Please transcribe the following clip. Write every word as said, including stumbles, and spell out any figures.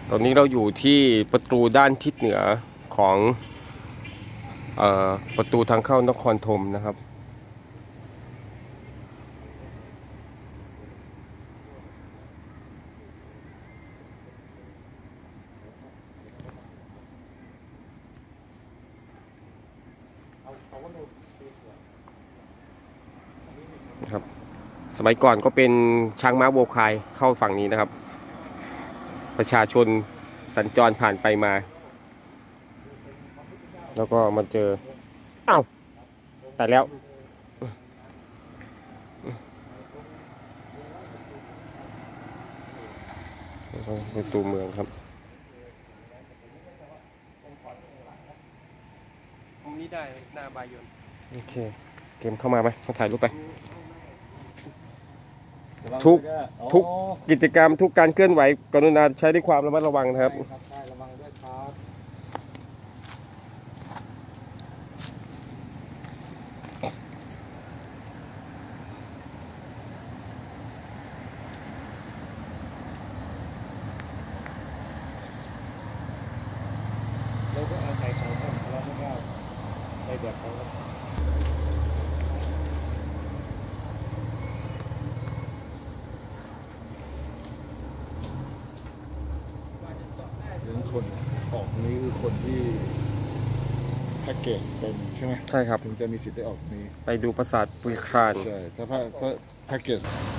ตอนนี้เราอยู่ที่ประตูด้านทิศเหนือของเอ่อประตูทางเข้านครธมนะครับครับสมัยก่อนก็เป็นช้างม้าวัวควายเข้าฝั่งนี้นะครับประชาชนสัญจรผ่านไปมาแล้วก็มาเจออ้าวแต่แล้วประตูเมืองครับมุมนี้ได้หน้าบายนโอเคเกมเข้ามาไหมมาถ่ายรูปไปทุกทุกกิจกรรมทุกการเคลื่อนไหวกรุณาใช้ด้วยความระมัดระวังนะครับระวังด้วยครับเราก็อาศัยเขาเราไม่ได้ไปแบบเขาคนออกนี้คือคนที่แพ็กเกจเต็มใช่ไหมใช่ครับถึงจะมีสิทธิ์ได้ออกนี้ไปดูปราสาทปุยครานใช่ถ้าแพ็กเกจ